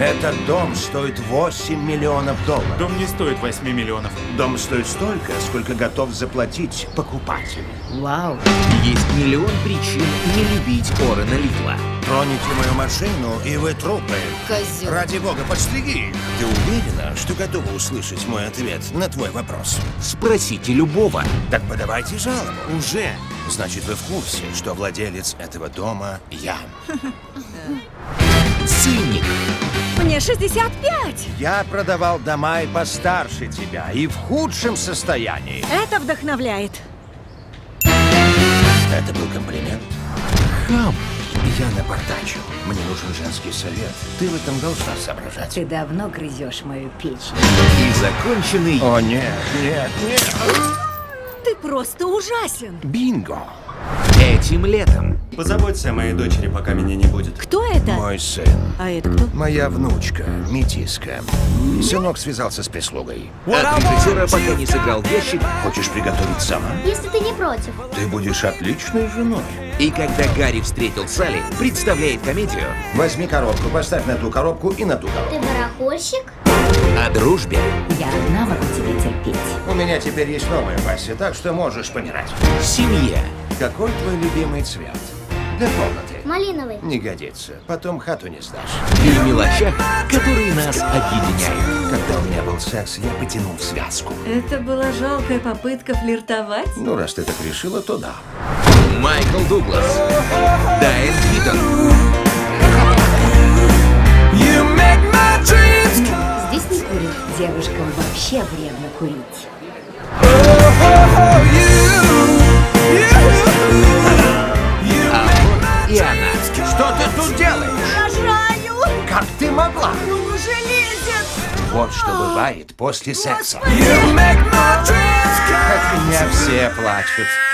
Этот дом стоит 8 миллионов долларов. Дом не стоит 8 миллионов. Дом стоит столько, сколько готов заплатить покупатель. Вау. Есть миллион причин не любить Орена Литла. Троните мою машину, и вы трупы. Козёл. Ради бога, подстриги их. Ты уверена, что готова услышать мой ответ на твой вопрос? Спросите любого. Так подавайте жалобу. Уже. Значит, вы в курсе, что владелец этого дома я. Цинник. Мне 65! Я продавал дома и постарше тебя, и в худшем состоянии. Это вдохновляет. Это был комплимент. Хам. Я напортачил. Мне нужен женский совет. Ты в этом должна соображать. Ты давно грызешь мою печень. И законченный О, нет, нет, нет. Ты просто ужасен. Бинго. этим летом. Позаботься о моей дочери, пока меня не будет. Кто это? Мой сын. А это кто? Моя внучка, метиска. Сынок связался с прислугой. От режиссера пока не сыграл в ящик. Хочешь приготовить сама? Если ты не против. Ты будешь отличной женой. И когда Гарри встретил Салли, представляет комедию Возьми коробку, поставь на ту коробку и на ту коробку. Ты барахольщик? о дружбе, Я одна могу тебя терпеть. У меня теперь есть новая пассия, так что можешь помирать. семье, Какой твой любимый цвет? Для комнаты. Малиновый. Не годится. Потом хату не сдашь. и мелочах, которые нас объединяют. Когда у меня был секс, я потянул связку. Это была жалкая попытка флиртовать. Ну, раз ты так решила, то да. Майкл Дуглас, Дайан Китон, Здесь не курят. Девушкам вообще вредно курить. и она. Что ты тут делаешь? Рожаю! Как ты могла? Он уже лезет! Вот что бывает после секса. Господи! От меня все плачут.